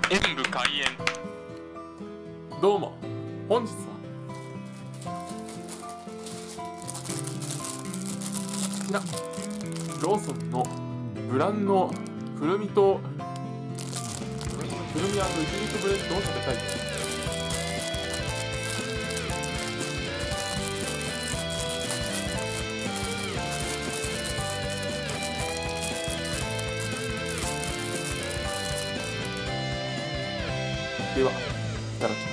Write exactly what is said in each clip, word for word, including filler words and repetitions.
演武開演。 どうも、本日はこちらローソンのブランのくるみとくるみ&ひき肉ブレッドを食べたいです。では、いただきます。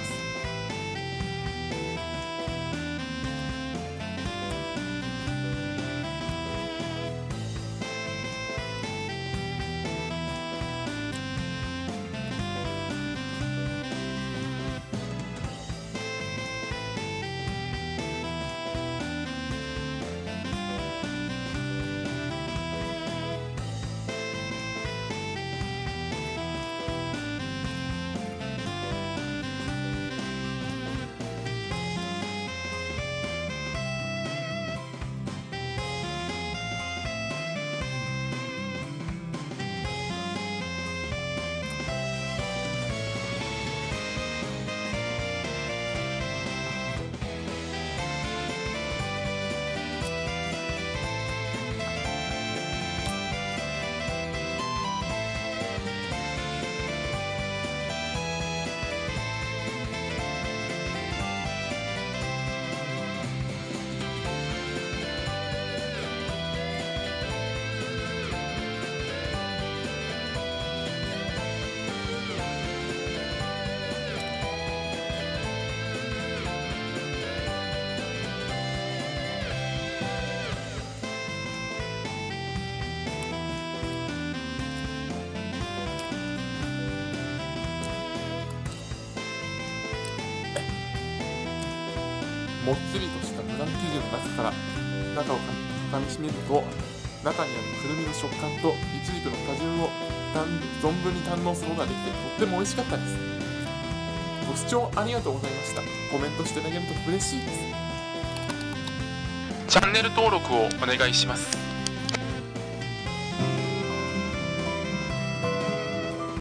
もっちりとしたブラン生地の中から中をかみしめると、中にあるくるみの食感とイチジクの果汁を存分に堪能することができて、とっても美味しかったです。ご視聴ありがとうございました。コメントしていただけると嬉しいです。 チャンネル登録をお願いします。